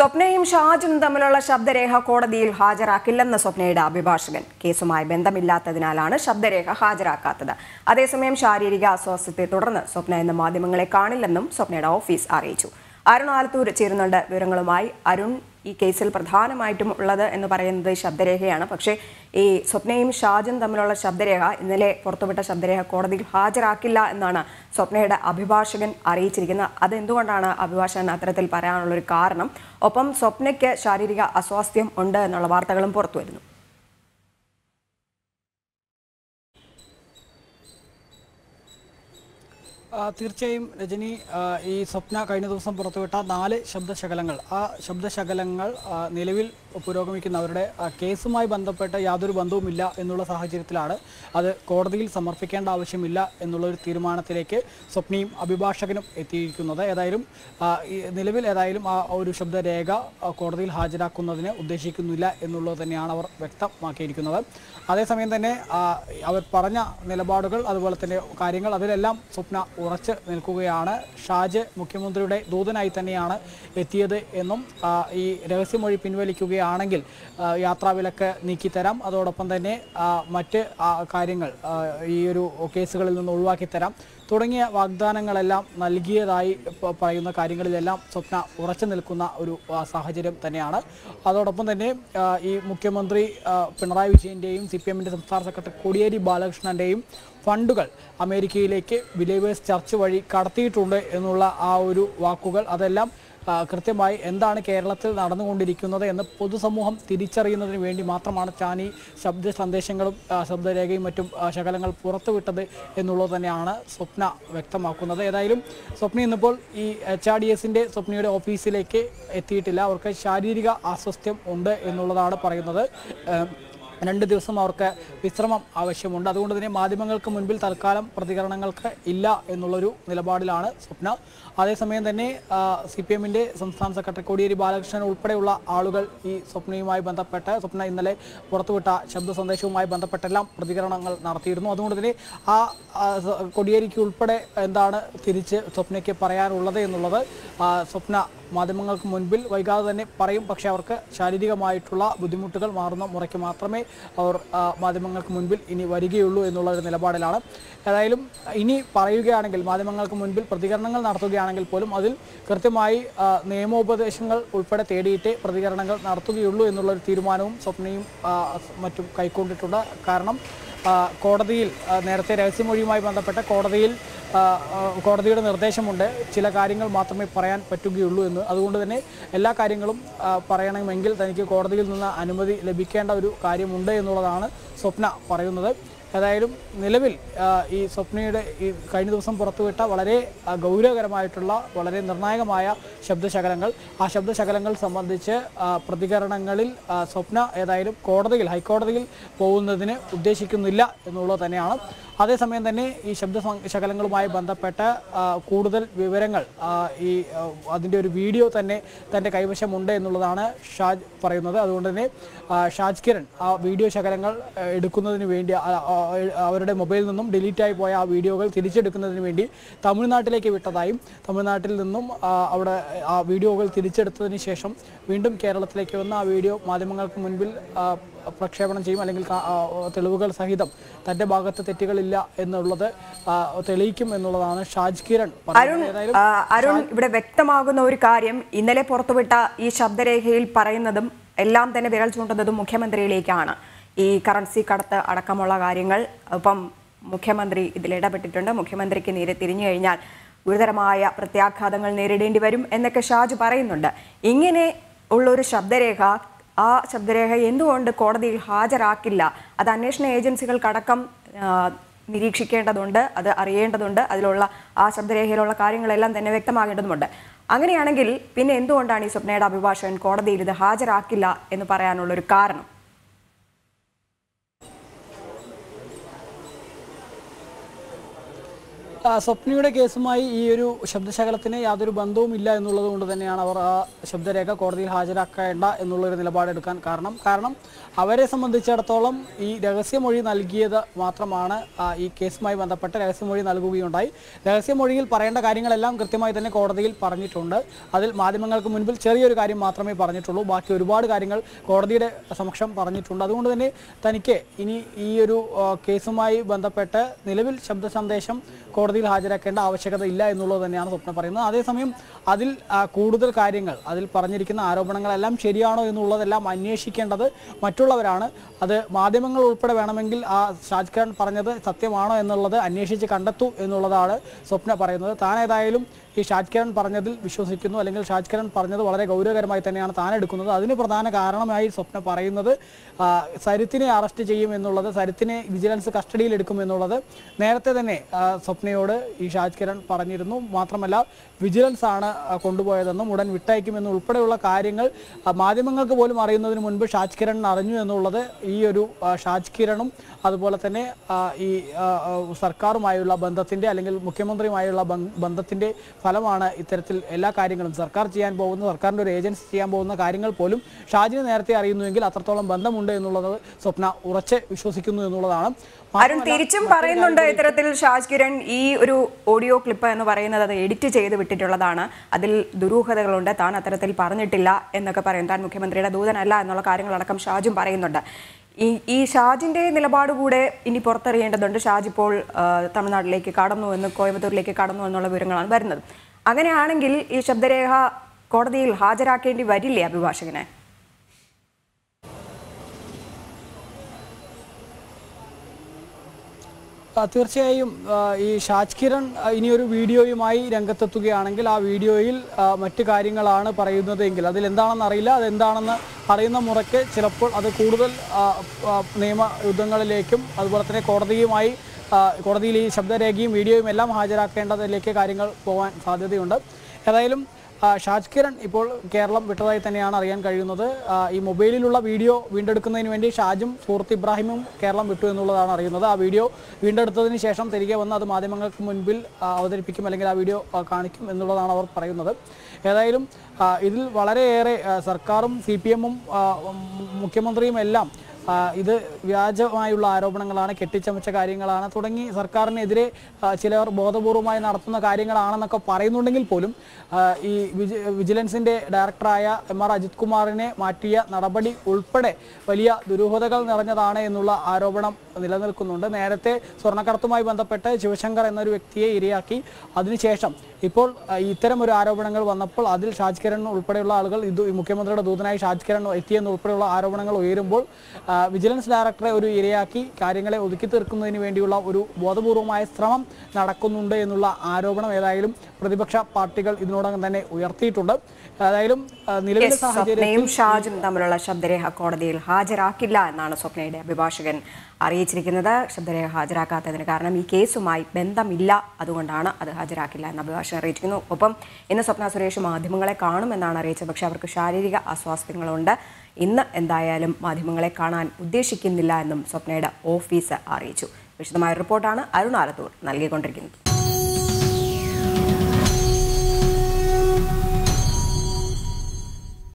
സ്വപ്നയും ഷാജും തമ്മിലുള്ള ശബ്ദരേഖ കോടതിയിൽ ഹാജരാക്കില്ലെന്ന് സ്വപ്നയുടെ അഭിഭാഷകൻ. കേസുമായി ബന്ധമില്ലാത്തതിനാലാണ് ശബ്ദരേഖ ഹാജരാക്കാത്തത്. അതേസമയം ശാരീരിക അസ്വാസ്ഥ്യത്തെ തുടർന്ന് സ്വപ്ന ഇന്ന് മാധ്യമങ്ങളെ കാണില്ലെന്നും സ്വപ്നയുടെ ഓഫീസ് അറിയിച്ചു. അരുൺ ആലത്തൂർ ചേരുന്നുണ്ട് വിവരങ്ങളുമായി. അരുൺ, ഈ കേസിൽ പ്രധാനമായിട്ടും ഉള്ളത് എന്ന് പറയുന്നത് ശബ്ദരേഖയാണ്. പക്ഷേ ഈ സ്വപ്നയും ഷാജും തമ്മിലുള്ള ശബ്ദരേഖ, ഇന്നലെ പുറത്തുവിട്ട ശബ്ദരേഖ കോടതിയിൽ ഹാജരാക്കില്ല എന്നാണ് സ്വപ്നയുടെ അഭിഭാഷകൻ അറിയിച്ചിരിക്കുന്നത്. അതെന്തുകൊണ്ടാണ് അഭിഭാഷകൻ അത്തരത്തിൽ പറയാനുള്ളൊരു കാരണം? ഒപ്പം സ്വപ്നയ്ക്ക് ശാരീരിക അസ്വാസ്ഥ്യം ഉണ്ട് എന്നുള്ള വാർത്തകളും പുറത്തു വരുന്നു. തീർച്ചയായും രജനി, ഈ സ്വപ്ന കഴിഞ്ഞ ദിവസം പുറത്തുവിട്ട 4 ശബ്ദശകലങ്ങൾ, ആ ശബ്ദശകലങ്ങൾ നിലവിൽ പുരോഗമിക്കുന്ന അവരുടെ കേസുമായി ബന്ധപ്പെട്ട് യാതൊരു ബന്ധവുമില്ല എന്നുള്ള സാഹചര്യത്തിലാണ് അത് കോടതിയിൽ സമർപ്പിക്കേണ്ട ആവശ്യമില്ല എന്നുള്ളൊരു തീരുമാനത്തിലേക്ക് സ്വപ്നയും അഭിഭാഷകനും എത്തിയിരിക്കുന്നത്. നിലവിൽ ആ ഒരു ശബ്ദരേഖ കോടതിയിൽ ഹാജരാക്കുന്നതിന് ഉദ്ദേശിക്കുന്നില്ല എന്നുള്ളത് തന്നെയാണ് അവർ വ്യക്തമാക്കിയിരിക്കുന്നത്. അതേസമയം തന്നെ അവർ പറഞ്ഞ നിലപാടുകൾ, അതുപോലെ തന്നെ കാര്യങ്ങൾ, അതിലെല്ലാം സ്വപ്ന ഉറച്ച് നിൽക്കുകയാണ്. ഷാജ് മുഖ്യമന്ത്രിയുടെ ദൂതനായി തന്നെയാണ് എത്തിയത് എന്നും ഈ രഹസ്യമൊഴി പിൻവലിക്കുകയാണെങ്കിൽ യാത്രാവിലക്ക് നീക്കിത്തരാം, അതോടൊപ്പം തന്നെ മറ്റ് കാര്യങ്ങൾ ഈ ഒരു കേസുകളിൽ നിന്ന് ഒഴിവാക്കിത്തരാം തുടങ്ങിയ വാഗ്ദാനങ്ങളെല്ലാം നൽകിയതായി പറയുന്ന കാര്യങ്ങളിലെല്ലാം സ്വപ്ന ഉറച്ചു നിൽക്കുന്ന ഒരു സാഹചര്യം തന്നെയാണ്. അതോടൊപ്പം തന്നെ ഈ മുഖ്യമന്ത്രി പിണറായി വിജയൻ്റെയും CPM-ൻ്റെ സംസ്ഥാന സെക്രട്ടറി കോടിയേരി ബാലകൃഷ്ണൻ്റെയും ഫണ്ടുകൾ അമേരിക്കയിലേക്ക് ബിലീവേഴ്സ് ചർച്ച് വഴി കടത്തിയിട്ടുണ്ട് എന്നുള്ള ആ ഒരു വാക്കുകൾ, അതെല്ലാം കൃത്യമായി എന്താണ് കേരളത്തിൽ നടന്നുകൊണ്ടിരിക്കുന്നത് എന്ന് പൊതുസമൂഹം തിരിച്ചറിയുന്നതിന് വേണ്ടി മാത്രമാണ് ഈ ശബ്ദ സന്ദേശങ്ങളും ശബ്ദരേഖയും മറ്റും ശകലങ്ങൾ പുറത്തുവിട്ടത് എന്നുള്ളത് തന്നെയാണ് സ്വപ്ന വ്യക്തമാക്കുന്നത്. ഏതായാലും സ്വപ്ന ഇന്നിപ്പോൾ ഈ HRDSൻ്റെ സ്വപ്നയുടെ ഓഫീസിലേക്ക് എത്തിയിട്ടില്ല. അവർക്ക് ശാരീരിക അസ്വാസ്ഥ്യം ഉണ്ട് എന്നുള്ളതാണ് പറയുന്നത്. 2 ദിവസം അവർക്ക് വിശ്രമം ആവശ്യമുണ്ട്. അതുകൊണ്ട് തന്നെ മാധ്യമങ്ങൾക്ക് മുൻപിൽ തൽക്കാലം പ്രതികരണങ്ങൾക്ക് ഇല്ല എന്നുള്ളൊരു നിലപാടിലാണ് സ്വപ്ന. അതേസമയം തന്നെ CPM-ൻ്റെ സംസ്ഥാന സെക്രട്ടറി കോടിയേരി ബാലകൃഷ്ണൻ ഉൾപ്പെടെയുള്ള ആളുകൾ ഈ സ്വപ്നയുമായി ബന്ധപ്പെട്ട്, സ്വപ്ന ഇന്നലെ പുറത്തുവിട്ട ശബ്ദ സന്ദേശവുമായി ബന്ധപ്പെട്ടെല്ലാം പ്രതികരണങ്ങൾ നടത്തിയിരുന്നു. അതുകൊണ്ട് തന്നെ ആ കോടിയേരിക്ക് ഉൾപ്പെടെ എന്താണ് തിരിച്ച് സ്വപ്നയ്ക്ക് പറയാനുള്ളത് എന്നുള്ളത് സ്വപ്ന മാധ്യമങ്ങൾക്ക് മുൻപിൽ വൈകാതെ തന്നെ പറയും. പക്ഷേ അവർക്ക് ശാരീരികമായിട്ടുള്ള ബുദ്ധിമുട്ടുകൾ മാറുന്ന മുറയ്ക്ക് മാത്രമേ അവർ മാധ്യമങ്ങൾക്ക് മുൻപിൽ ഇനി വരികയുള്ളൂ എന്നുള്ളൊരു നിലപാടിലാണ്. ഏതായാലും ഇനി പറയുകയാണെങ്കിൽ, മാധ്യമങ്ങൾക്ക് മുൻപിൽ പ്രതികരണങ്ങൾ നടത്തുകയാണെങ്കിൽ പോലും അതിൽ കൃത്യമായി നിയമോപദേശങ്ങൾ ഉൾപ്പെടെ തേടിയിട്ടേ പ്രതികരണങ്ങൾ നടത്തുകയുള്ളൂ എന്നുള്ളൊരു തീരുമാനവും സ്വപ്നയും മറ്റും കൈക്കൊണ്ടിട്ടുണ്ട്. കാരണം കോടതിയിൽ നേരത്തെ രഹസ്യമൊഴിയുമായി ബന്ധപ്പെട്ട കോടതിയുടെ നിർദ്ദേശമുണ്ട്, ചില കാര്യങ്ങൾ മാത്രമേ പറയാൻ പറ്റുകയുള്ളൂ എന്ന്. അതുകൊണ്ട് തന്നെ എല്ലാ കാര്യങ്ങളും പറയണമെങ്കിൽ തനിക്ക് കോടതിയിൽ നിന്ന് അനുമതി ലഭിക്കേണ്ട ഒരു കാര്യമുണ്ട് എന്നുള്ളതാണ് സ്വപ്ന പറയുന്നത്. ഏതായാലും നിലവിൽ ഈ സ്വപ്നയുടെ ഈ കഴിഞ്ഞ ദിവസം പുറത്തുവിട്ട വളരെ ഗൗരവകരമായിട്ടുള്ള, വളരെ നിർണായകമായ ശബ്ദശകലങ്ങൾ, ആ ശബ്ദശകലങ്ങൾ സംബന്ധിച്ച് പ്രതികരണങ്ങളിൽ സ്വപ്ന ഏതായാലും ഹൈക്കോടതിയിൽ പോകുന്നതിന് ഉദ്ദേശിക്കുന്നില്ല എന്നുള്ളത് തന്നെയാണ്. അതേസമയം തന്നെ ഈ ശബ്ദശകലങ്ങളുമായി ബന്ധപ്പെട്ട് കൂടുതൽ വിവരങ്ങൾ, അതിൻ്റെ ഒരു വീഡിയോ തന്നെ തൻ്റെ കൈവശമുണ്ട് എന്നുള്ളതാണ് ഷാജ് പറയുന്നത്. അതുകൊണ്ട് തന്നെ ഷാജ് കിരൺ ആ വീഡിയോ ശകലങ്ങൾ എടുക്കുന്നതിന് വേണ്ടി, അവരുടെ മൊബൈലിൽ നിന്നും ഡിലീറ്റായി പോയ ആ വീഡിയോകൾ തിരിച്ചെടുക്കുന്നതിന് വേണ്ടി തമിഴ്നാട്ടിലേക്ക് വിട്ടതായും, തമിഴ്നാട്ടിൽ നിന്നും അവിടെ ആ വീഡിയോകൾ തിരിച്ചെടുത്തതിന് ശേഷം വീണ്ടും കേരളത്തിലേക്ക് വന്ന ആ വീഡിയോ മാധ്യമങ്ങൾക്ക് മുൻപിൽ പ്രക്ഷേപണം ചെയ്യും, അല്ലെങ്കിൽ തെളിവുകൾ സഹിതം തൻ്റെ ഭാഗത്ത് തെറ്റുകളില്ല എന്നുള്ളത് തെളിയിക്കും എന്നുള്ളതാണ് ഷാജ് കിരൺ പറയുന്നത്. അരുൺ, ഇവിടെ വ്യക്തമാകുന്ന ഒരു കാര്യം, ഇന്നലെ പുറത്തുവിട്ട ഈ ശബ്ദരേഖയിൽ പറയുന്നതും എല്ലാം തന്നെ വിരൽ ചൂണ്ടുന്നതും മുഖ്യമന്ത്രിയിലേക്കാണ്. ഈ കറൻസി കടത്ത് അടക്കമുള്ള കാര്യങ്ങൾ, ഒപ്പം മുഖ്യമന്ത്രി ഇതിൽ ഇടപെട്ടിട്ടുണ്ട്. മുഖ്യമന്ത്രിക്ക് നേരെ തിരിഞ്ഞു കഴിഞ്ഞാൽ ഗുരുതരമായ പ്രത്യാഘാതങ്ങൾ നേരിടേണ്ടി വരും എന്നൊക്കെ ഷാജ് പറയുന്നുണ്ട്. ഇങ്ങനെ ഉള്ളൊരു ശബ്ദരേഖ, ആ ശബ്ദരേഖ എന്തുകൊണ്ട് കോടതിയിൽ ഹാജരാക്കില്ല? അത് അന്വേഷണ ഏജൻസികൾക്കടക്കം നിരീക്ഷിക്കേണ്ടതുണ്ട്, അത് അറിയേണ്ടതുണ്ട്. അതിലുള്ള ആ ശബ്ദരേഖയിലുള്ള കാര്യങ്ങളെല്ലാം തന്നെ വ്യക്തമാകേണ്ടതുണ്ട്. അങ്ങനെയാണെങ്കിൽ പിന്നെ എന്തുകൊണ്ടാണ് ഈ സ്വപ്നയുടെ അഭിഭാഷകൻ കോടതിയിൽ ഇത് ഹാജരാക്കില്ല എന്ന് പറയാനുള്ളൊരു കാരണം? സ്വപ്നയുടെ കേസുമായി ഈ ഒരു ശബ്ദശകലത്തിന് യാതൊരു ബന്ധവുമില്ല എന്നുള്ളത് കൊണ്ട് തന്നെയാണ് അവർ ആ ശബ്ദരേഖ കോടതിയിൽ ഹാജരാക്കേണ്ട എന്നുള്ളൊരു നിലപാടെടുക്കാൻ കാരണം അവരെ സംബന്ധിച്ചിടത്തോളം ഈ രഹസ്യമൊഴി നൽകിയത് മാത്രമാണ് ഈ കേസുമായി ബന്ധപ്പെട്ട് രഹസ്യമൊഴി നൽകുകയുണ്ടായി. രഹസ്യമൊഴിയിൽ പറയേണ്ട കാര്യങ്ങളെല്ലാം കൃത്യമായി തന്നെ കോടതിയിൽ പറഞ്ഞിട്ടുണ്ട്. അതിൽ മാധ്യമങ്ങൾക്ക് മുൻപിൽ ചെറിയൊരു കാര്യം മാത്രമേ പറഞ്ഞിട്ടുള്ളൂ. ബാക്കി ഒരുപാട് കാര്യങ്ങൾ കോടതിയുടെ സമക്ഷം പറഞ്ഞിട്ടുണ്ട്. അതുകൊണ്ട് തന്നെ തനിക്ക് ഇനി ഈ ഒരു കേസുമായി ബന്ധപ്പെട്ട് നിലവിൽ ശബ്ദ സന്ദേശം കോടതിയിൽ ഹാജരാക്കേണ്ട ആവശ്യകത ഇല്ല എന്നുള്ളത് തന്നെയാണ് സ്വപ്ന പറയുന്നത്. അതേസമയം അതിൽ കൂടുതൽ കാര്യങ്ങൾ അതിൽ പറഞ്ഞിരിക്കുന്ന ആരോപണങ്ങളെല്ലാം ശരിയാണോ എന്നുള്ളതെല്ലാം അന്വേഷിക്കേണ്ടത് മറ്റുള്ളവരാണ്. അത് മാധ്യമങ്ങൾ ഉൾപ്പെടെ വേണമെങ്കിൽ ആ ഷാജ് കിരൺ പറഞ്ഞത് സത്യമാണോ എന്നുള്ളത് അന്വേഷിച്ച് കണ്ടെത്തൂ എന്നുള്ളതാണ് സ്വപ്ന പറയുന്നത്. താൻ ഏതായാലും ഈ ഷാജ് കിരൺ പറഞ്ഞതിൽ വിശ്വസിക്കുന്നു, അല്ലെങ്കിൽ ഷാജ് കിരൺ പറഞ്ഞത് വളരെ ഗൗരവകരമായി തന്നെയാണ് താൻ എടുക്കുന്നത്. അതിന് പ്രധാന കാരണമായി സ്വപ്ന പറയുന്നത് സരിത്തിനെ അറസ്റ്റ് ചെയ്യും എന്നുള്ളത്, സരിത്തിനെ വിജിലൻസ് കസ്റ്റഡിയിൽ എടുക്കുമെന്നുള്ളത് നേരത്തെ തന്നെ സ്വപ്നയോട് ഈ ഷാജ് കിരൺ പറഞ്ഞിരുന്നു. മാത്രമല്ല വിജിലൻസ് ആണ് കൊണ്ടുപോയതെന്നും ഉടൻ വിട്ടയക്കുമെന്നും ഉൾപ്പെടെയുള്ള കാര്യങ്ങൾ മാധ്യമങ്ങൾക്ക് പോലും അറിയുന്നതിന് മുൻപ് ഷാജ് കിരൺ അറിഞ്ഞു എന്നുള്ളത് ഈ ഒരു ഷാജ് കിരണും അതുപോലെ തന്നെ ഈ സർക്കാരുമായുള്ള ബന്ധത്തിൻ്റെ അല്ലെങ്കിൽ മുഖ്യമന്ത്രിയുമായുള്ള ബന്ധത്തിൻ്റെ ഫലമാണ്. ഇത്തരത്തിൽ എല്ലാ കാര്യങ്ങളും സർക്കാർ ചെയ്യാൻ പോകുന്ന, സർക്കാരിൻ്റെ ഒരു ഏജൻസി ചെയ്യാൻ പോകുന്ന കാര്യങ്ങൾ പോലും ഷാജിനെ നേരത്തെ അറിയുന്നുവെങ്കിൽ അത്രത്തോളം ബന്ധമുണ്ട് എന്നുള്ളത് സ്വപ്ന ഉറച്ച് വിശ്വസിക്കുന്നു എന്നുള്ളതാണ്. അരുൺ തിരിച്ചും പറയുന്നുണ്ട് ഇത്തരത്തിൽ ഷാജ് കിരൺ ഈ ഒരു ഓഡിയോ ക്ലിപ്പ് എന്ന് പറയുന്നത് അത് എഡിറ്റ് ചെയ്ത് വിട്ടിട്ടുള്ളതാണ്, അതിൽ ദുരൂഹതകളുണ്ട്, താൻ അത്തരത്തിൽ പറഞ്ഞിട്ടില്ല എന്നൊക്കെ പറയും. താൻ മുഖ്യമന്ത്രിയുടെ ദൂതനല്ല എന്നുള്ള കാര്യങ്ങളടക്കം ഷാജും പറയുന്നുണ്ട്. ഈ ഷാജിന്റെ നിലപാട് കൂടെ ഇനി പുറത്തറിയേണ്ടതുണ്ട്. ഷാജ് ഇപ്പോൾ തമിഴ്നാട്ടിലേക്ക് കടന്നു എന്ന്, കോയമ്പത്തൂരിലേക്ക് കടന്നു എന്നുള്ള വിവരങ്ങളാണ് വരുന്നത്. അങ്ങനെയാണെങ്കിൽ ഈ ശബ്ദരേഖ കോടതിയിൽ ഹാജരാക്കേണ്ടി വരില്ലേ അഭിഭാഷകനെ? തീർച്ചയായും ഈ ഷാജ് കിരൺ ഇനിയൊരു വീഡിയോയുമായി രംഗത്തെത്തുകയാണെങ്കിൽ ആ വീഡിയോയിൽ മറ്റു കാര്യങ്ങളാണ് പറയുന്നതെങ്കിൽ അതിലെന്താണെന്ന് അറിയില്ല. അതെന്താണെന്ന് അറിയുന്ന മുറയ്ക്ക് ചിലപ്പോൾ അത് കൂടുതൽ നിയമയുദ്ധങ്ങളിലേക്കും അതുപോലെ തന്നെ കോടതിയിൽ ഈ ശബ്ദരേഖയും വീഡിയോയും എല്ലാം ഹാജരാക്കേണ്ടതിലേക്ക് കാര്യങ്ങൾ പോകാൻ സാധ്യതയുണ്ട്. ഏതായാലും ഷാജ് കിരൺ ഇപ്പോൾ കേരളം വിട്ടതായി തന്നെയാണ് അറിയാൻ കഴിയുന്നത്. ഈ മൊബൈലിലുള്ള വീഡിയോ വീണ്ടെടുക്കുന്നതിന് വേണ്ടി ഷാജും സുഹൃത്ത് ഇബ്രാഹിമും കേരളം വിട്ടു എന്നുള്ളതാണ് അറിയുന്നത്. ആ വീഡിയോ വീണ്ടെടുത്തതിന് ശേഷം തിരികെ വന്ന് അത് മാധ്യമങ്ങൾക്ക് മുൻപിൽ അവതരിപ്പിക്കും, അല്ലെങ്കിൽ ആ വീഡിയോ കാണിക്കും എന്നുള്ളതാണ് അവർ പറയുന്നത്. ഏതായാലും ഇതിൽ വളരെയേറെ സർക്കാരും CPM-ഉം മുഖ്യമന്ത്രിയും എല്ലാം ഇത് വ്യാജമായുള്ള ആരോപണങ്ങളാണ്, കെട്ടിച്ചമച്ച കാര്യങ്ങളാണ് തുടങ്ങി സർക്കാരിനെതിരെ ചിലർ ബോധപൂർവമായി നടത്തുന്ന കാര്യങ്ങളാണെന്നൊക്കെ പറയുന്നുണ്ടെങ്കിൽ പോലും ഈ വിജിലൻസിൻ്റെ ഡയറക്ടറായ MR അജിത് കുമാറിനെ മാറ്റിയ നടപടി ഉൾപ്പെടെ വലിയ ദുരൂഹതകൾ നിറഞ്ഞതാണ് എന്നുള്ള ആരോപണം നിലനിൽക്കുന്നുണ്ട്. നേരത്തെ സ്വർണ്ണക്കടത്തുമായി ബന്ധപ്പെട്ട് ശിവശങ്കർ എന്നൊരു വ്യക്തിയെ ഇരയാക്കി. അതിനുശേഷം ഇപ്പോൾ ഇത്തരം ഒരു ആരോപണങ്ങൾ വന്നപ്പോൾ അതിൽ ഷാജ് കിരൺ ഉൾപ്പെടെയുള്ള ആളുകൾ മുഖ്യമന്ത്രിയുടെ ദൂതനായി ഷാജ് കിരൺ എത്തിയെന്ന് ഉൾപ്പെടെയുള്ള ആരോപണങ്ങൾ ഉയരുമ്പോൾ വിജിലൻസ് ഡയറക്ടറെ ഒരു ഇരയാക്കി കാര്യങ്ങളെ ഒതുക്കി തീർക്കുന്നതിന് വേണ്ടിയുള്ള ഒരു ബോധപൂർവമായ ശ്രമം നടക്കുന്നുണ്ട് എന്നുള്ള ആരോപണം ഏതായാലും പ്രതിപക്ഷ പാർട്ടികൾ ഇതിനോടകം തന്നെ ഉയർത്തിയിട്ടുണ്ട്. ഏതായാലും നിലവിലെ സാഹചര്യത്തിൽ ഷാജും തമ്മിലുള്ള ശബ്ദരേഖ കോടതിയിൽ ഹാജരാക്കില്ല എന്നാണ് സ്വപ്നയുടെ അഭിഭാഷകൻ അറിയിച്ചിരിക്കുന്നത്. ശബ്ദരേഖ ഹാജരാക്കാത്തതിന് കാരണം ഈ കേസുമായി ബന്ധമില്ല, അതുകൊണ്ടാണ് അത് ഹാജരാക്കില്ല എന്ന് അഭിഭാഷകൻ അറിയിച്ചിരിക്കുന്നു. ഒപ്പം ഇന്ന് സ്വപ്ന സുരേഷ് മാധ്യമങ്ങളെ കാണുമെന്നാണ് അറിയിച്ചത്. പക്ഷേ അവർക്ക് ശാരീരിക അസ്വാസ്ഥ്യങ്ങളുണ്ട്. ഇന്ന് എന്തായാലും മാധ്യമങ്ങളെ കാണാൻ ഉദ്ദേശിക്കുന്നില്ല എന്നും സ്വപ്നയുടെ ഓഫീസ് അറിയിച്ചു. വിശദമായ റിപ്പോർട്ടാണ് അരുൺ ആലത്തൂർ നൽകിക്കൊണ്ടിരിക്കുന്നത്.